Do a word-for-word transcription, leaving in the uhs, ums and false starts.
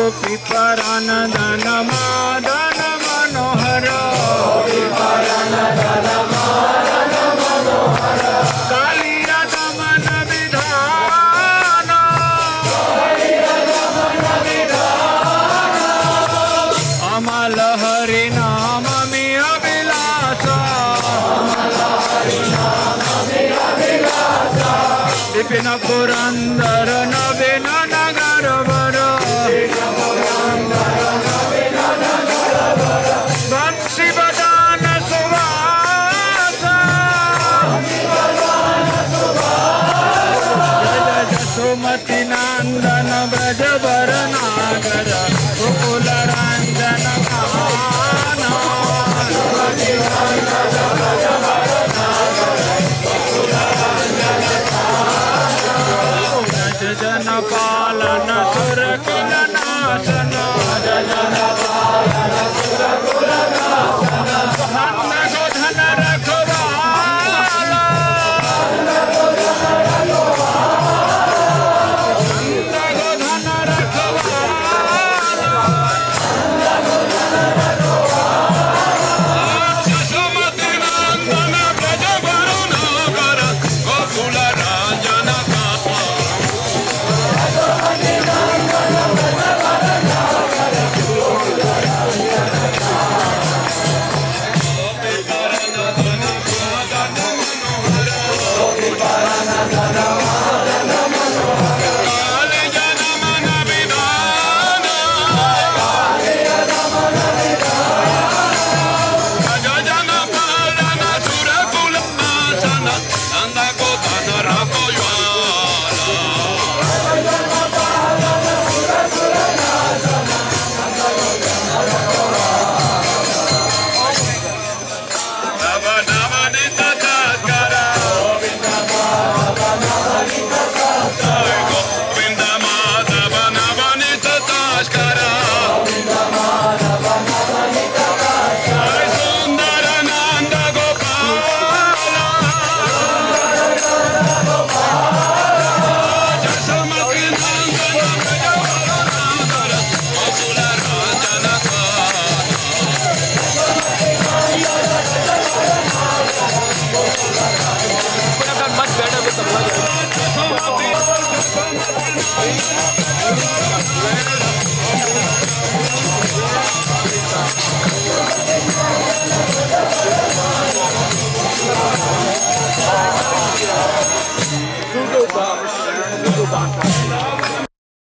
गोपी परानंदन मदन मनोहर कालिया दमन विधान अमल हरि नाम में अभिलाष विपिन पुरंदर नवीन नगर वर बंशी बजान सुवास जसुमति नंदन ब्रज वर नागर गोकुल रंजन जन पालन सुर कुल नाशन नंद गोधन रखवाला नंद गोधन रखवाला जसुमति नंदन ब्रज वर नागर Gokul Ranjan much better with the